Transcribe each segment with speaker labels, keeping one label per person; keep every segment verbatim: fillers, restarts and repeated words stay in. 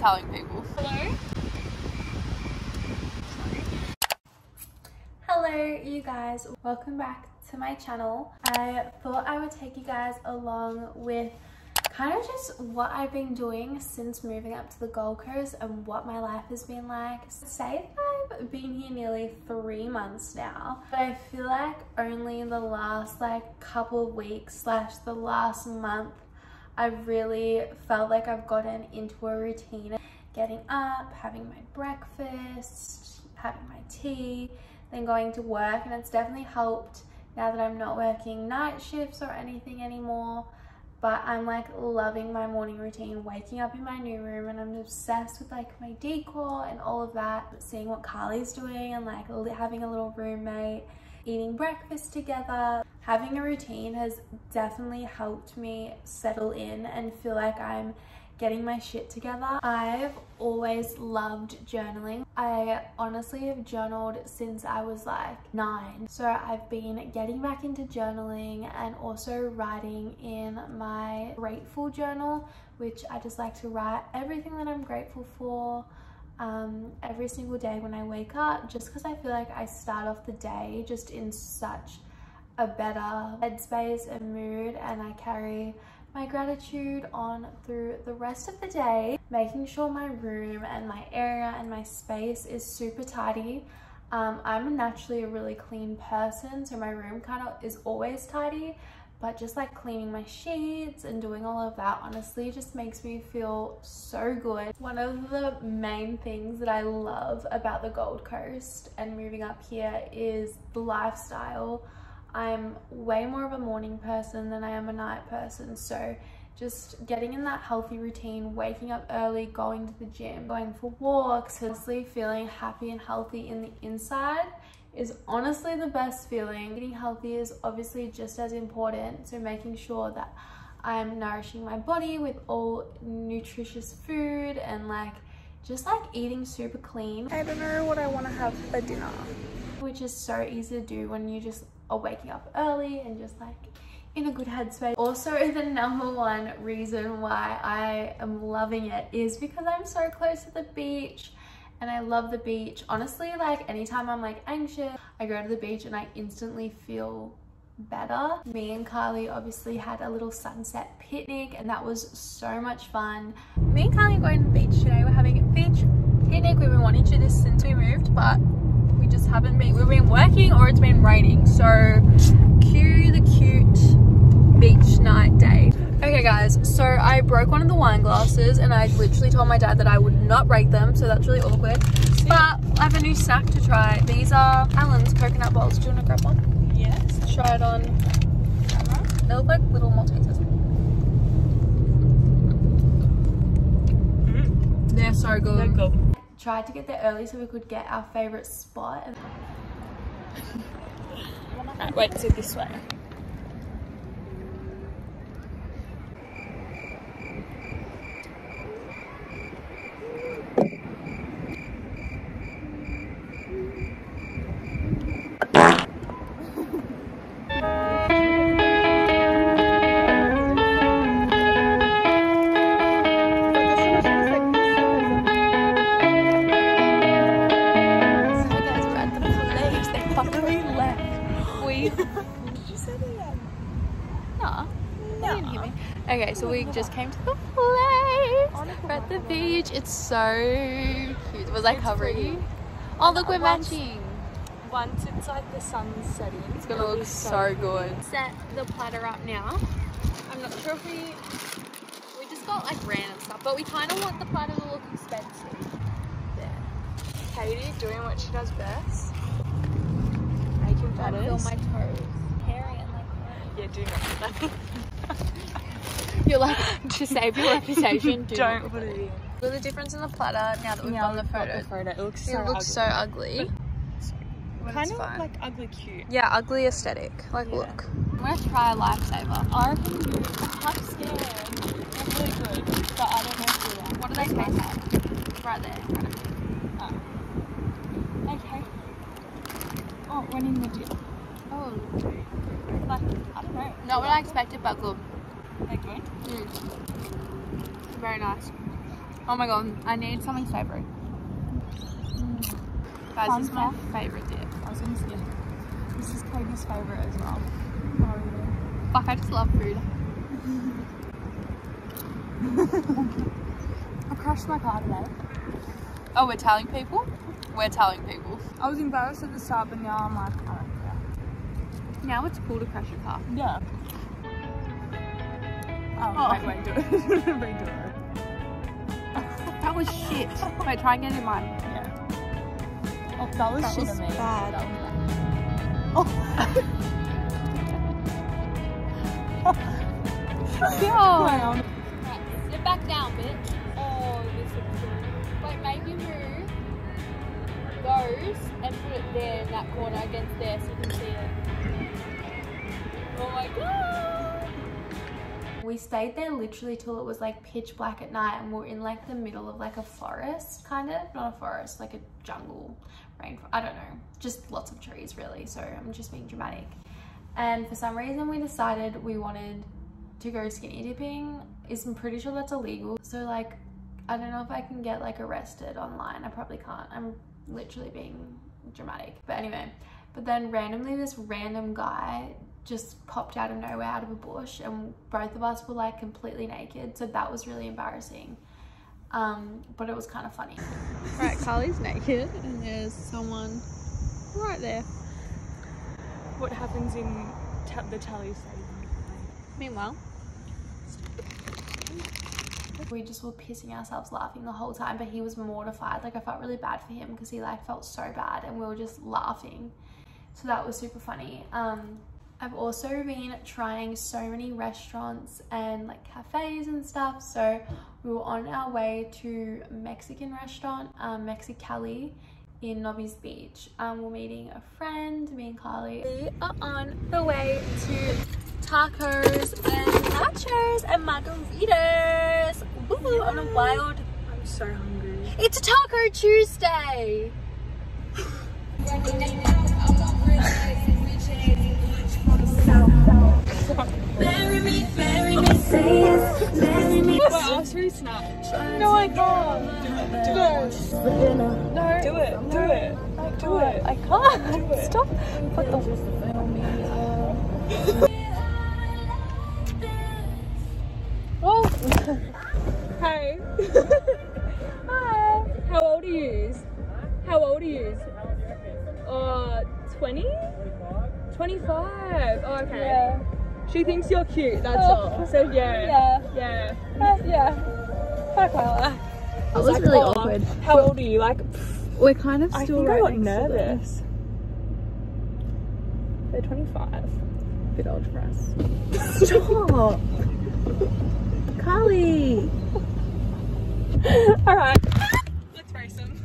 Speaker 1: telling people.
Speaker 2: Hello?
Speaker 3: Hello you guys, welcome back to my channel. I thought I would take you guys along with kind of just what I've been doing since moving up to the Gold Coast and what my life has been like. Say that I've been here nearly three months now, but I feel like only in the last like couple of weeks slash the last month I've really felt like I've gotten into a routine. Getting up, having my breakfast, having my tea, then going to work, and it's definitely helped now that I'm not working night shifts or anything anymore. But I'm like loving my morning routine, waking up in my new room, and I'm obsessed with like my decor and all of that. Seeing what Carly's doing and like having a little roommate, eating breakfast together. Having a routine has definitely helped me settle in and feel like I'm getting my shit together. I've always loved journaling. I honestly have journaled since I was like nine. So I've been getting back into journaling and also writing in my grateful journal, which I just like to write everything that I'm grateful for um, every single day when I wake up, just because I feel like I start off the day just in such a better headspace and mood, and I carry my gratitude on through the rest of the day, making sure my room and my area and my space is super tidy. Um, I'm naturally a really clean person, so my room kind of is always tidy, but just like cleaning my sheets and doing all of that honestly just makes me feel so good. One of the main things that I love about the Gold Coast and moving up here is the lifestyle. I'm way more of a morning person than I am a night person, so just getting in that healthy routine, waking up early, going to the gym, going for walks, honestly feeling happy and healthy in the inside is honestly the best feeling. Eating healthy is obviously just as important, so making sure that I'm nourishing my body with all nutritious food and like just like eating super clean. I don't know what I want to have for dinner, which is so easy to do when you just are waking up early and just like in a good headspace. Also, the number one reason why I am loving it is because I'm so close to the beach and I love the beach. Honestly, like anytime I'm like anxious, I go to the beach and I instantly feel better. Me and Carly obviously had a little sunset picnic and that was so much fun. Me and Carly are going to the beach today. We're having a beach picnic. We've been wanting to do this since we moved, but we just haven't been. We've been working or it's been raining, so cue the cute beach night day. Okay guys, so I broke one of the wine glasses and I literally told my dad that I would not break them, so that's really awkward. But I have a new snack to try. These are Alan's coconut balls. Do you want to grab one? Yes. Try it on camera. They look like little Maltesers. Mm. They're so good. They're good. Tried to get there early so we could get our favorite spot.
Speaker 2: Right, wait, so this way.
Speaker 1: Okay, so we just came to the place. We're at the beach. It's so cute. It was like hovering. Oh, look, we're matching.
Speaker 2: Once it's like the sun's setting,
Speaker 1: it's gonna look so good.
Speaker 3: Set the platter up now. I'm not sure if we we just got like random stuff, but we kind of want the platter to look expensive.
Speaker 2: There. Katie doing what she does best. Making platters.
Speaker 3: Feel my toes. Hairy and like.
Speaker 2: Yeah, do not put that.
Speaker 1: You're like, to save your reputation, do
Speaker 2: don't put it in.
Speaker 1: Look at the difference in the platter now that we've
Speaker 2: Now
Speaker 1: done the photo.
Speaker 2: the photo. It looks
Speaker 1: It
Speaker 2: so
Speaker 1: looks
Speaker 2: ugly.
Speaker 1: so ugly.
Speaker 2: But kind of fine. Like ugly cute.
Speaker 1: Yeah, ugly aesthetic. Like, yeah. Look. I'm gonna try a lifesaver.
Speaker 2: I reckon you. I'm scared. They're really good, but I don't know if you like.
Speaker 1: What do they taste like? Right there. Right
Speaker 2: oh. Okay. Oh, when in the dip.
Speaker 1: Oh.
Speaker 2: Like, I don't know.
Speaker 1: Not what I expected, but good.
Speaker 2: They're good?
Speaker 1: Mm. Very nice. Oh my god, I need something savoury. Mm. Guys, this is my favourite dip.
Speaker 2: I was gonna say, this is Katie's favourite as well. Oh, really?
Speaker 1: Fuck, I just love food.
Speaker 2: I crashed my car today.
Speaker 1: Oh, we're telling people? We're telling people.
Speaker 2: I was embarrassed at the start, but now I'm like, I don't care.
Speaker 1: Now it's cool to crash your car.
Speaker 2: Yeah. Oh,
Speaker 1: Oh.
Speaker 2: wait, wait, do it. Redo it.
Speaker 1: That was shit. Wait, try and get in mine.
Speaker 2: Yeah. Oh, that was
Speaker 1: That
Speaker 2: shit
Speaker 1: was
Speaker 2: of me.
Speaker 1: bad.
Speaker 2: That was bad.
Speaker 1: Yo.
Speaker 2: Wow.
Speaker 1: Sit back down, bitch. Oh, this looks good. Wait, maybe move those and put it there in that corner against there so you can see it. Oh my god.
Speaker 3: We stayed there literally till it was like pitch black at night, and we're in like the middle of like a forest, kind of, not a forest, like a jungle, rainforest, I don't know, just lots of trees really, so I'm just being dramatic. And for some reason we decided we wanted to go skinny dipping. I'm pretty sure that's illegal, so like I don't know if I can get like arrested online. I probably can't. I'm literally being dramatic, but anyway. But then randomly this random guy just popped out of nowhere, out of a bush, and both of us were like completely naked, so that was really embarrassing, um but it was kind of funny.
Speaker 1: Right, Carly's naked and there's someone right there.
Speaker 2: What happens in ta the tally saving?
Speaker 1: Meanwhile,
Speaker 3: We just were pissing ourselves laughing the whole time, but he was mortified. Like I felt really bad for him because he like felt so bad, and we were just laughing, so that was super funny. um I've also been trying so many restaurants and like cafes and stuff. So we were on our way to a Mexican restaurant, um, Mexicali in Nobby's Beach. Um, we're meeting a friend, me and Carly. We are on the way to tacos and nachos and margaritas. Woo, on a wild...
Speaker 2: I'm so hungry.
Speaker 3: It's Taco Tuesday! Marry me, marry me, say yes, marry me.
Speaker 2: Wait, I'll show you Snapchat.
Speaker 1: no, I can't.
Speaker 2: No.
Speaker 1: No,
Speaker 2: Do it. Do it. Do it.
Speaker 1: I can't.
Speaker 2: Do it.
Speaker 1: Stop. What the? Oh.
Speaker 2: Hey. Hi. How old are you? How old are you? Uh, twenty? twenty-five. Oh, okay.
Speaker 1: Yeah.
Speaker 2: She thinks you're cute, that's
Speaker 1: Oh.
Speaker 2: all. So yeah.
Speaker 1: Yeah.
Speaker 2: Yeah.
Speaker 1: Uh, yeah. Hi, Carla.
Speaker 3: That was really awkward.
Speaker 2: How old are you? Like,
Speaker 1: We're kind of
Speaker 2: I
Speaker 1: still
Speaker 2: think I
Speaker 1: right
Speaker 2: got
Speaker 1: next to them.
Speaker 2: nervous. They're twenty-five.
Speaker 1: Bit old for us.
Speaker 3: Stop! Carly!
Speaker 2: Alright. Let's race them.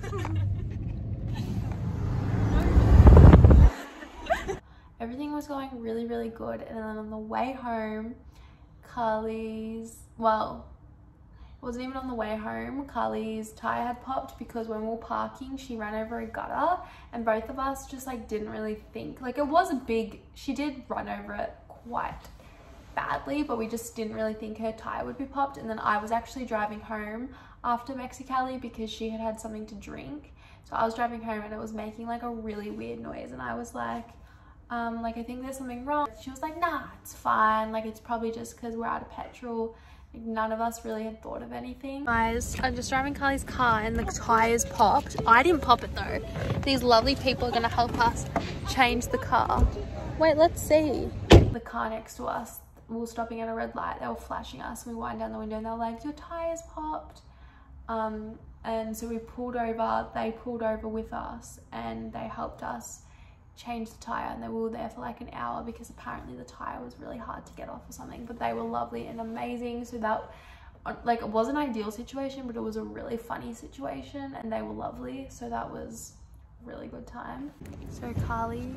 Speaker 3: Everything was going really, really good. And then on the way home, Carly's, well, it wasn't even on the way home. Carly's tire had popped because when we were parking, she ran over a gutter, and both of us just like didn't really think, like it was a big, she did run over it quite badly, but we just didn't really think her tire would be popped. And then I was actually driving home after Mexicali because she had had something to drink. So I was driving home and it was making like a really weird noise, and I was like, um, like I think there's something wrong. She was like, nah, it's fine. Like it's probably just because we're out of petrol. Like, none of us really had thought of anything.
Speaker 1: Guys, I'm just driving Carly's car and the tires popped. I didn't pop it though. These lovely people are gonna help us change the car. Wait, let's see.
Speaker 3: The car next to us, we were stopping at a red light. They were flashing us, and we wind down the window and they were like, your tires popped. Um, and so we pulled over, they pulled over with us, and they helped us change the tire, and they were there for like an hour because apparently the tire was really hard to get off or something. But they were lovely and amazing. So that, like, it was an ideal situation, but it was a really funny situation, and they were lovely. So that was a really good time. So Carly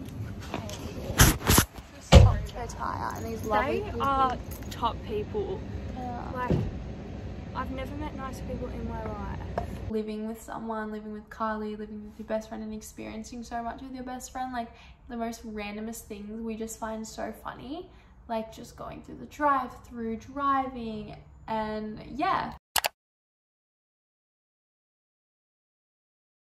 Speaker 3: popped her tire, and these lovely
Speaker 2: They
Speaker 3: people.
Speaker 2: are top people.
Speaker 3: Yeah.
Speaker 2: Like, I've never met nice people in my life.
Speaker 3: Living with someone, living with Carly, living with your best friend, and experiencing so much with your best friend, like the most randomest things we just find so funny, like just going through the drive-through, driving, and yeah.